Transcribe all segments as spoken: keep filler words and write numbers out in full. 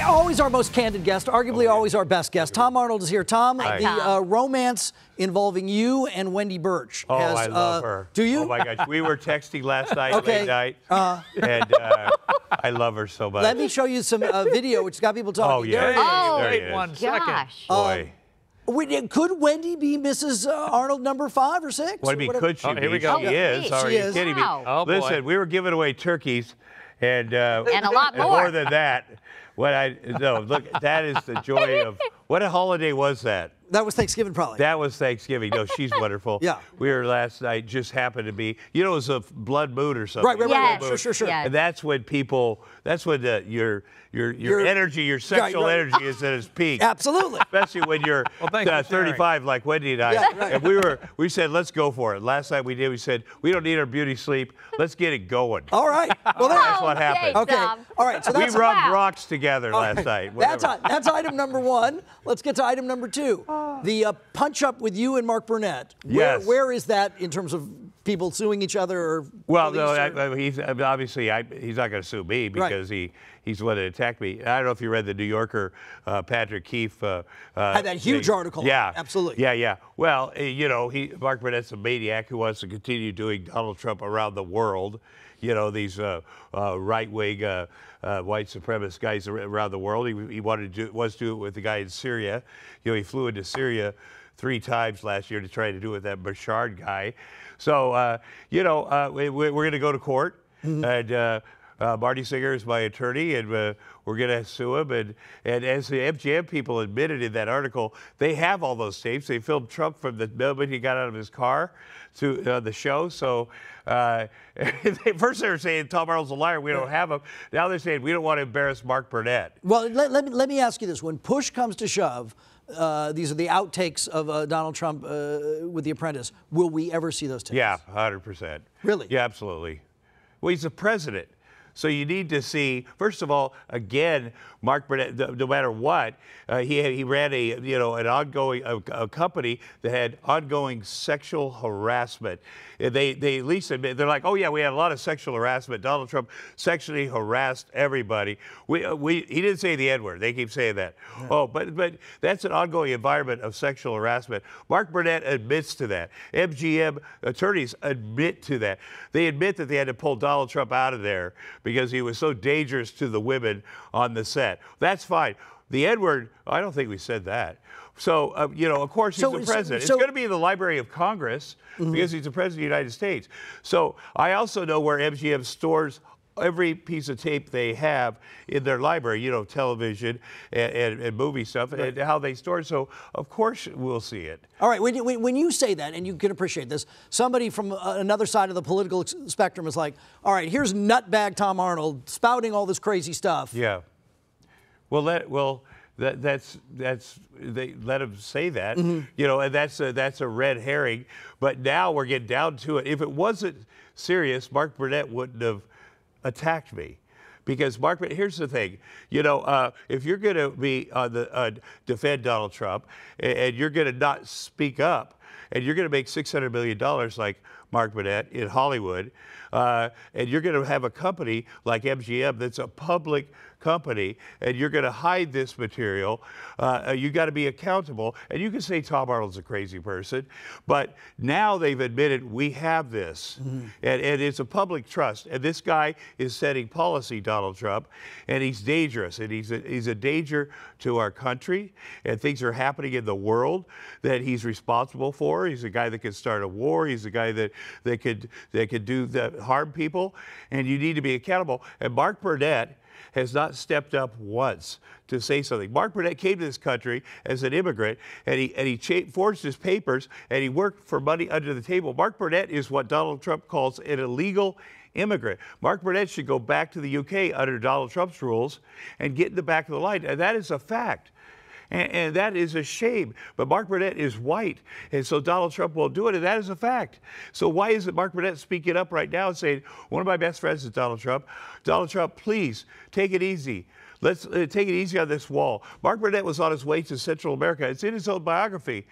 always our most candid guest, arguably oh, always our best guest. Tom Arnold is here. Tom, Hi. the uh, romance involving you and Wendy Burch. Oh, has, I love uh, her. Do you? Oh, my gosh. We were texting last night, okay. late night, uh, and uh, I love her so much. Let me show you some uh, video, which got people talking. Oh, yeah. There it is. Oh, there wait it is. one second. Gosh. Boy. Um, Could Wendy be Missus Uh, Arnold number five or six? What do you mean, could she oh, be? Here we go. She oh, is. She Are is. you kidding wow. me? Oh, Listen, boy. we were giving away turkeys, and uh, and a lot and more. more than that. What I no look, that is the joy of what a holiday was that. That was Thanksgiving, probably. That was Thanksgiving. No, she's wonderful. Yeah. We were last night, just happened to be, you know, it was a blood moon or something. Right, right, yes. right. Sure, sure, sure. Yes. And that's when people, that's when the, your, your, your Your- energy, your sexual right. energy is at its peak. Absolutely. Especially when you're Well, thanks uh, for sharing. thirty-five like Wendy and I. Yeah, right. And we were, we said, let's go for it. Last night we did, we said, we don't need our beauty sleep. Let's get it going. All right. Well, there, That's what happened. okay. Tom. All right. So We that's rubbed wow. rocks together last night. That's whatever. that's item number one. Let's get to item number two. The uh, punch up with you and Mark Burnett. Where, Yes. where is that in terms of people suing each other or Well, police no, or- I, I, he's I mean, obviously I, he's not going to sue me because he he's the one that attacked me. I don't know if you read the New Yorker, uh, Patrick Keefe uh, uh, Had that huge they- article. Yeah, Absolutely. Yeah, yeah. Well, uh, you know, he Mark Burnett's a maniac who wants to continue doing Donald Trump around the world. You know, these uh, uh, right-wing uh, uh, white supremacist guys ar- around the world. He, he wanted to do, was to do it with the guy in Syria. You know, he flew into Syria three times last year to try to do it with that Bashar guy. So, uh, you know, uh, we, we're going to go to court, mm-hmm. and uh, uh, Marty Singer is my attorney, and uh, we're going to sue him. And, and as the M G M people admitted in that article, they have all those tapes. They filmed Trump from the moment he got out of his car to uh, the show. So uh, they, first they were saying Tom Arnold's a liar, we don't have him. Now they're saying we don't want to embarrass Mark Burnett. Well, let, let, me, let me ask you this. When push comes to shove, uh, these are the outtakes of uh, Donald Trump uh, with The Apprentice. Will we ever see those tapes? Yeah, one hundred percent. Really? Yeah, absolutely. Well, he's the president. So you need to see, first of all, again, Mark Burnett, no matter what, uh, he he ran a you know an ongoing a, a company that had ongoing sexual harassment. They they at least admit, they're like, oh yeah, we had a lot of sexual harassment. Donald Trump sexually harassed everybody. We we he didn't say the N-word. They keep saying that. Yeah. Oh, but but that's an ongoing environment of sexual harassment. Mark Burnett admits to that. M G M attorneys admit to that. They admit that they had to pull Donald Trump out of there because he was so dangerous to the women on the set. That's fine. The N-word, I don't think we said that. So, uh, you know, of course, he's So- the so- president. so- it's going to be in the Library of Congress mm-hmm. because he's the president of the United States. So I also know where M G M stores every piece of tape they have in their library, you know, television and, and, and movie stuff, right. and how they store it. So, of course, we'll see it. All right, when you, when you say that, and you can appreciate this, somebody from uh, another side of the political ex- spectrum is like, all right, here's nutbag Tom Arnold spouting all this crazy stuff. Yeah. Well, let, well that, that's, that's, they let him say that, mm-hmm. you know, and that's a, that's a red herring. But now we're getting down to it. If it wasn't serious, Mark Burnett wouldn't have attacked me, because Mark. Here's the thing, you know, uh, if you're going to be uh, the uh, defend Donald Trump and, and you're going to not speak up and you're going to make six hundred million dollars like Mark Burnett in Hollywood, uh, and you're going to have a company like M G M that's a public company, and you're going to hide this material, uh, you got to be accountable. And you can say Tom Arnold's a crazy person, but now they've admitted we have this, mm-hmm. and, and it's a public trust. And this guy is setting policy, Donald Trump, and he's dangerous, and he's a, he's a danger to our country, and things are happening in the world that he's responsible for. He's a guy that could start a war. He's a guy that, that could that could do that, harm people, and you need to be accountable. And Mark Burnett has not stepped up once to say something. Mark Burnett came to this country as an immigrant, and he and he cha- forged his papers, and he worked for money under the table. Mark Burnett is what Donald Trump calls an illegal immigrant. Mark Burnett should go back to the U K under Donald Trump's rules and get in the back of the line, and that is a fact. And, and that is a shame. But Mark Burnett is white, and so Donald Trump won't do it, and that is a fact. So why isn't Mark Burnett speaking up right now and saying, one of my best friends is Donald Trump. Donald Trump, please, take it easy. Let's uh, take it easy on this wall. Mark Burnett was on his way to Central America. It's in his own biography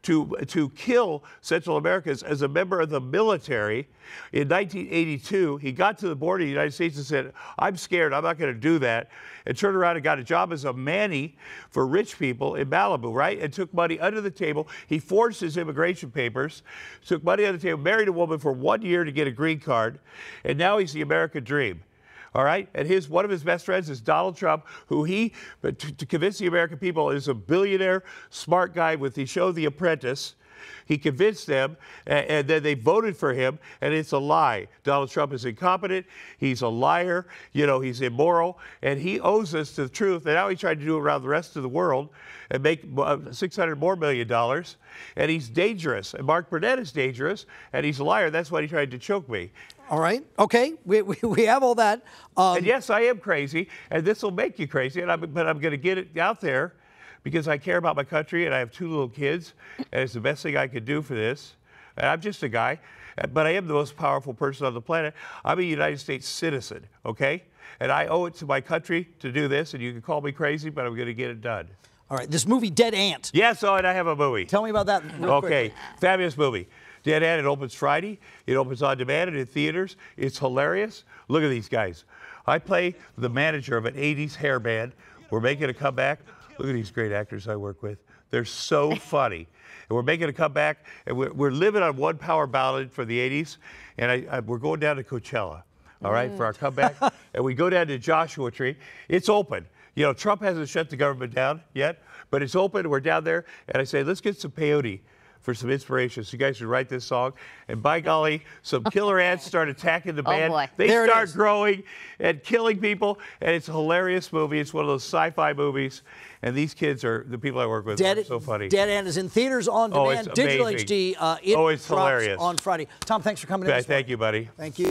to, to kill Central Americans as a member of the military. In nineteen eighty-two, he got to the border of the United States and said, I'm scared, I'm not going to do that, and turned around and got a job as a manny for rich people in Malibu, right? And took money under the table. He forged his immigration papers, took money under the table, married a woman for one year to get a green card, and now he's the American dream. All right, and his one of his best friends is Donald Trump, who he, to, to convince the American people, is a billionaire, smart guy with the show The Apprentice. He convinced them, and, and then they voted for him, and it's a lie. Donald Trump is incompetent. He's a liar. You know, he's immoral, and he owes us to the truth. And now he's trying to do it around the rest of the world and make six hundred more million dollars. And he's dangerous. And Mark Burnett is dangerous, and he's a liar. That's why he tried to choke me. All right. Okay. We, we, we have all that. Um, and yes, I am crazy, and this will make you crazy. And I'm, but I'm going to get it out there because I care about my country, and I have two little kids, and it's the best thing I could do for this. And I'm just a guy, but I am the most powerful person on the planet. I'm a United States citizen, okay? And I owe it to my country to do this, and you can call me crazy, but I'm going to get it done. All right. This movie, Dead Ant. Yes, oh, and I have a movie. Tell me about that real Okay, quickly. Fabulous movie. Dead Ant, it opens Friday. It opens on demand and in theaters. It's hilarious. Look at these guys. I play the manager of an eighties hair band. We're making a comeback. Look at these great actors I work with. They're so funny. And we're making a comeback, and we're, we're living on one power ballad for the eighties, and I, I, we're going down to Coachella, all right, mm. for our comeback. And we go down to Joshua Tree. It's open. You know, Trump hasn't shut the government down yet, but it's open. We're down there, and I say, let's get some peyote for some inspiration. So you guys should write this song. And by golly, some killer ants start attacking the band. Oh boy. They There it start is. growing and killing people. And it's a hilarious movie. It's one of those sci-fi movies. And these kids are, the people I work with, Dead, are so funny. Dead Ant is in theaters on Oh, demand, it's digital amazing. H D. Uh, it Oh, it's drops hilarious. on Friday. Tom, thanks for coming in. Okay, this thank morning. you, buddy. Thank you.